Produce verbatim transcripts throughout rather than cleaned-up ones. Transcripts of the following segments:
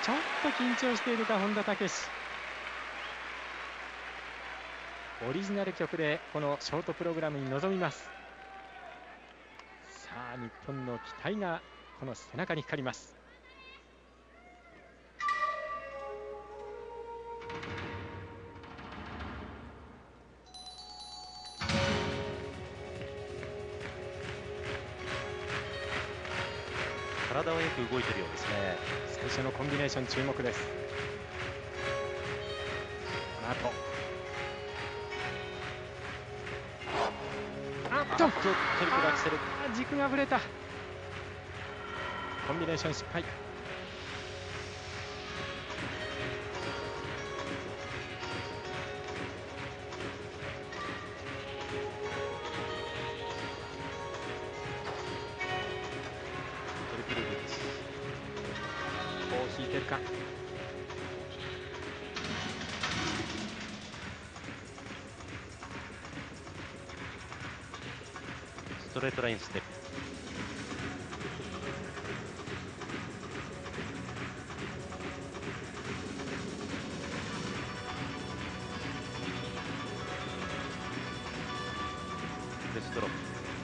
ちょっと緊張しているか本田武史。オリジナル曲でこのショートプログラムに臨みます。さあ日本の期待がこの背中に光ります。 体はよく動いているようですね。 最初のコンビネーション注目です。この後あっとトリプルアクセル、 軸がぶれた。コンビネーション失敗。 トリプルルッツ、 こう引いてるか。 ストレートラインステップ、ベストロップ、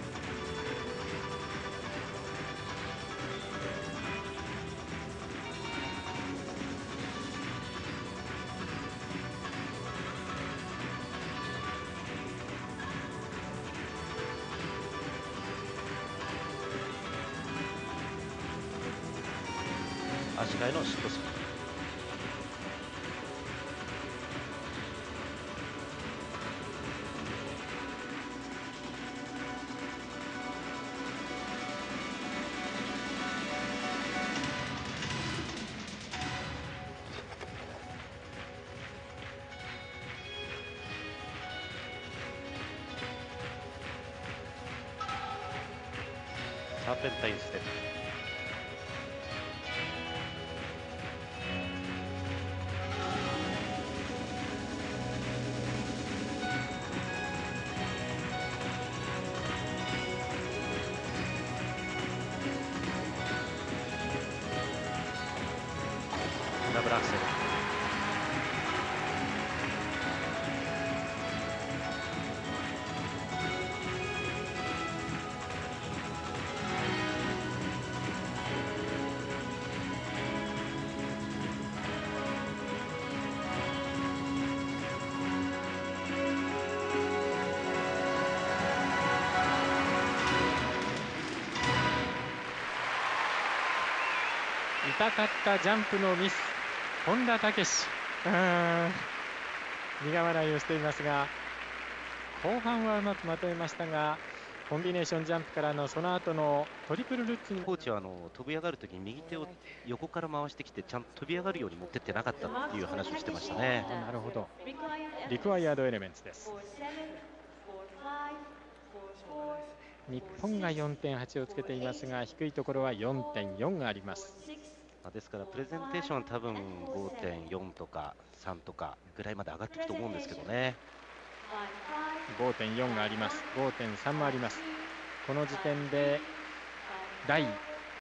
足換えのシットスピン。サーペンタインステップ、ダブルアクセル、 痛かったジャンプのミス、本田武史。苦笑いをしていますが、後半はうまくまとめましたが、コンビネーションジャンプからのその後のトリプルルッツに。 コーチはあの飛び上がるときに右手を横から回してきてちゃんと飛び上がるように持ってってなかったっていう話をしてましたね。 なるほど。リクワイアードエレメンツです。日本が よんてんはち をつけていますが、低いところは よんてんよん があります。 ですからプレゼンテーションは多分 ごてんよん とかさんとかぐらいまで上がっていくと思うんですけどね。 ごてんよん があります。 ごてんさん もあります。この時点でだい